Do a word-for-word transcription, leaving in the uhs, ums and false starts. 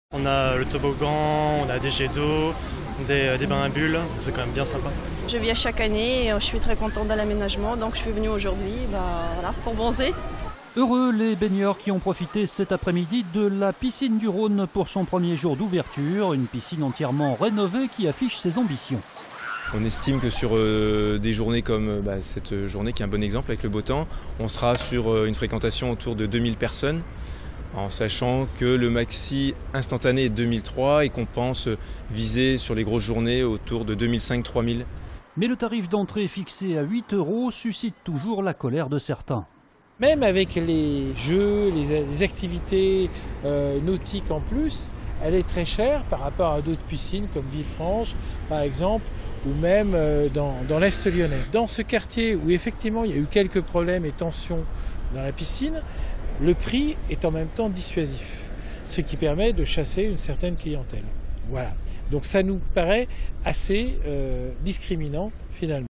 On a le toboggan, on a des jets d'eau, des, des bains à bulles, c'est quand même bien sympa. Je viens chaque année et je suis très contente de l'aménagement, donc je suis venue aujourd'hui bah, voilà, pour bronzer. Heureux les baigneurs qui ont profité cet après-midi de la piscine du Rhône pour son premier jour d'ouverture, une piscine entièrement rénovée qui affiche ses ambitions. On estime que sur euh, des journées comme bah, cette journée qui est un bon exemple avec le beau temps, on sera sur euh, une fréquentation autour de deux mille personnes, en sachant que le maxi instantané est deux mille trois et qu'on pense viser sur les grosses journées autour de deux mille cinq à trois mille. Mais le tarif d'entrée fixé à huit euros suscite toujours la colère de certains. Même avec les jeux, les, les activités euh, nautiques en plus, elle est très chère par rapport à d'autres piscines comme Villefranche par exemple, ou même euh, dans, dans l'Est lyonnais. Dans ce quartier où effectivement il y a eu quelques problèmes et tensions dans la piscine, le prix est en même temps dissuasif, ce qui permet de chasser une certaine clientèle. Voilà. Donc ça nous paraît assez euh, discriminant finalement.